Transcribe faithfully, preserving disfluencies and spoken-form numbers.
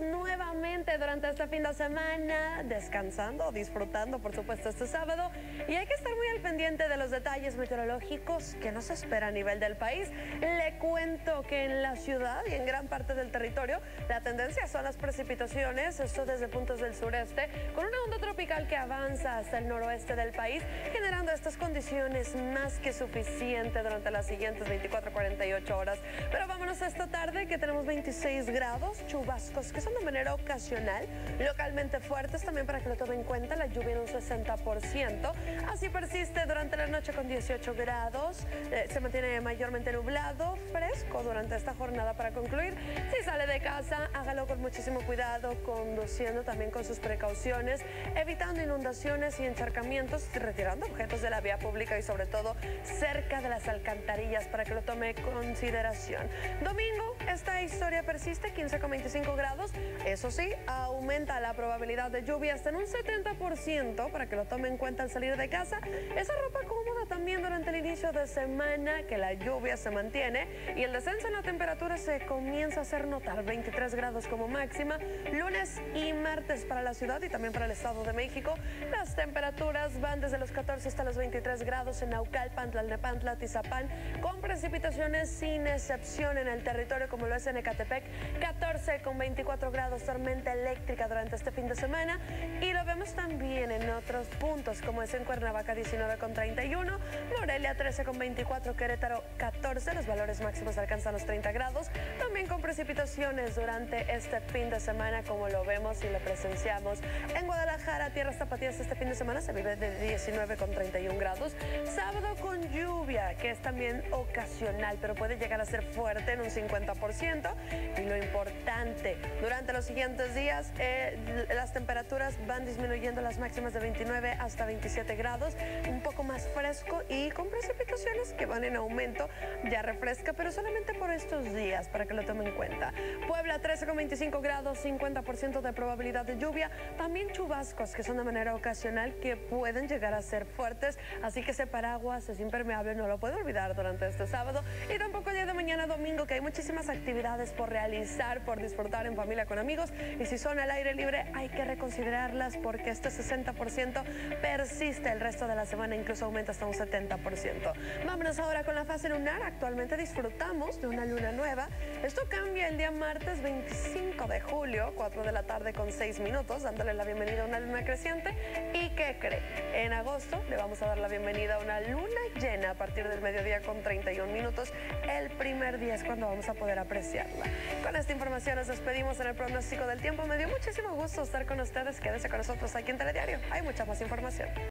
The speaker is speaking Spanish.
nuevamente durante este fin de semana, descansando, disfrutando, por supuesto, este sábado. Y hay que estar muy al pendiente de los detalles meteorológicos que nos espera a nivel del país. Le cuento que en la ciudad y en gran parte del territorio, la tendencia son las precipitaciones, esto desde puntos del sureste, con una onda tropical que avanza hasta el noroeste del país, generando estas condiciones más que suficientes durante las siguientes veinticuatro a cuarenta y ocho horas. Pero vámonos a esta tarde, que tenemos veintiséis grados, chubascos que son de manera ocasional, localmente fuertes, también para que lo tomen en cuenta, la lluvia en un sesenta por ciento. Así persiste durante la noche con dieciocho grados, eh, se mantiene mayormente nublado, fresco durante esta jornada. Para concluir, si sale de casa, hágalo con muchísimo cuidado, conduciendo también con sus precauciones, evitando inundaciones y encharcamientos, retirando objetos de la vía pública y sobre todo cerca de las alcantarillas, para que lo tome en consideración. Domingo, esta historia persiste, quince con veinticinco grados, eso sí, aumenta la probabilidad de lluvia hasta en un setenta por ciento, para que lo tome en cuenta al salir de casa. Esa ropa cómoda también durante el inicio de semana, que la lluvia se mantiene y el descenso en la temperatura se comienza a hacer notar, veintitrés grados como máxima, lunes y martes para la ciudad y también para el Estado de México. Las temperaturas van desde los catorce hasta los veintitrés grados en Naucalpan, Tlalnepantla, Tizapán, con precipitaciones sin excepción en el territorio, como lo es en Ecatepec, catorce con veinticuatro grados, tormenta eléctrica durante este fin de semana, y lo vemos también en otros puntos, como es en Cuernavaca, diecinueve con treinta y uno, Morelia, trece con veinticuatro, Querétaro, catorce, los valores máximos alcanzan los treinta grados, también con precipitaciones durante este fin de semana, como lo vemos y lo presenciamos. En Guadalajara, tierras tapatías, este fin de semana se vive de diecinueve con treinta y uno grados, sábado con lluvia, que es también ocasional, pero puede llegar a ser fuerte en un cincuenta por ciento, y lo importante, durante los siguientes días, eh, las temperaturas van disminuyendo, las máximas de veintinueve hasta veintisiete grados, un poco más fresco y con precipitaciones que van en aumento, ya refresca, pero solamente por estos días, para que lo tomen en cuenta. Puebla, trece con veinticinco grados, cincuenta por ciento de probabilidad de lluvia, también chubascos que son de manera ocasional, que pueden llegar a ser fuertes, así que ese paraguas es impermeable, no lo puede olvidar durante este sábado, y tampoco el día de mañana domingo, que hay muchísimas actividades por realizar, por disfrutar en familia, con amigos, y si son al aire libre hay que reconsiderarlas, porque este sesenta por ciento persiste el resto de la semana, incluso aumenta hasta un setenta por ciento. Vámonos ahora con la fase lunar. Actualmente disfrutamos de una luna nueva. Esto cambia el día martes veinticinco de julio, cuatro de la tarde con seis minutos, dándole la bienvenida a una luna creciente. ¿Y qué cree? En agosto le vamos a dar la bienvenida a una luna llena a partir del mediodía con treinta y un minutos. El primer día es cuando vamos a poder apreciarla. Con esta información nos despedimos en el pronóstico del tiempo. Me dio muchísimo gusto estar con ustedes. Quédese con nosotros aquí en Telediario. Hay mucha más información.